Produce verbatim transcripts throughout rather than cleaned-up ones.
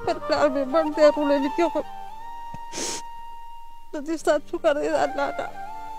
پر پلار مې مړ دی وروڼه مې دي خو د دې ستا شکر دی د الله نه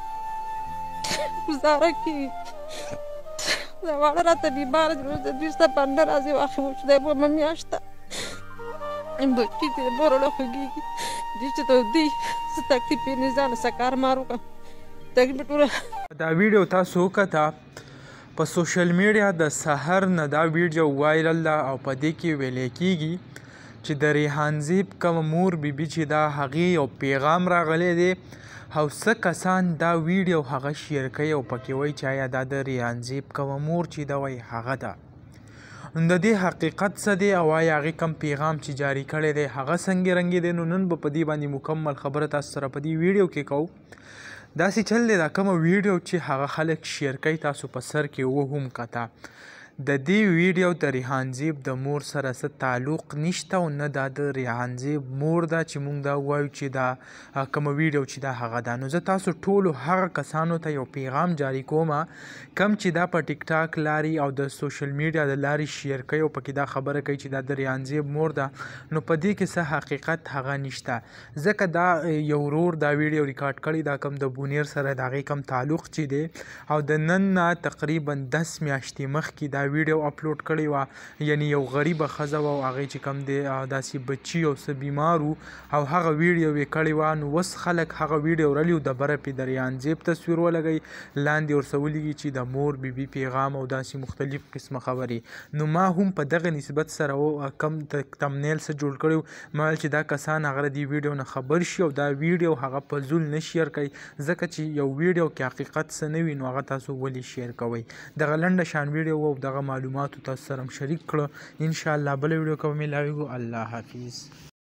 ګزاره کېږي دا واړه راته بیماره دي اوس د دوی ستا بنده راځي واخلي مو چې دی دویمه میاشت ده بچي دي د مور وړه خوږېږي دوی چې تودي څه تکلیف یې نه ځانه څه کار مار وکړم تکلیف ټوله دا ویډیو تاسو وکته په سوشل میډیا د سحر نه دا ویډیو وایرل ده او په دې کې ویلی کېږي چې د ریحان زیب کومه مور بیبي چې دا هغې یو پیغام راغلی دی او څه کسان دا ویډیو هغه شیر کوي او پکې وایي چې آیا دا د ریحان زیب کومه مور چې ده وایي هغه ده نو د دې حقیقت څه دی او آیا هغې کوم پیغام چې جاري کړی دی هغه څنګه رنګې دی نو نن به په دې باندې مکمل خبره تاسو سره په دې ویډیو کې کوو داسې چل دی دا کومه ویډیو چې هغه خلک شیر کوي تاسو په سر کې وهم کته د دې ویډیو د ریحان زیب د مور سره څه تعلق نشته او نه دا د ریحان زیب مور ده چې موږ دا وایو چې دا کومه ویډیو چې دا هغه ده نو زه تاسو ټولو هغه کسانو ته یو پیغام جاري کوم کم چې دا په ټیک ټاک لارې او د سوشل میډیا د لارې شیر کوي او پکې دا خبره کوي چې دا د ریحان زیب مور ده نو په دې کې څه حقیقت هغه نشته ځکه دا یو ورور دا ویډیو ریکارډ کړی دا کم د بونیر سره د هغې کم تعلق چې دی او د نن نه تقریبا دس میاشتې مخکې دا ویډیو اپلوډ کړی وه یعنی یو غریبه ښځه وه او هغې چې کوم دی داسې بچي او څه بیمار وو او هغه ویډیو یې کړې وه نو اوس خلک هغه ویډیو رلي و د بره پې د ریحان زیب تصویر ولګوي لاندې ورڅه ولیکي چې د مور بیبي پیغام او داسې مختلف قسمه خبرې نو ما هم په دغه نسبت سره کم تمنیل څه جوړ کړی ما ویل چې دا کسان هغه د دې ویډیو نه خبر شي او دا ویډیو هغه په زول نه شیر کوي ځکه چې یو ویډیو کې حقیقت څه نه وي نو هغه تاسو ولې شیر کوئ دغه لنډه شان ویډیو او دغه معلوماتو تاسو سره شریک کړه انشاءالله بله ویډیو کې به ملاویږو الله حافظ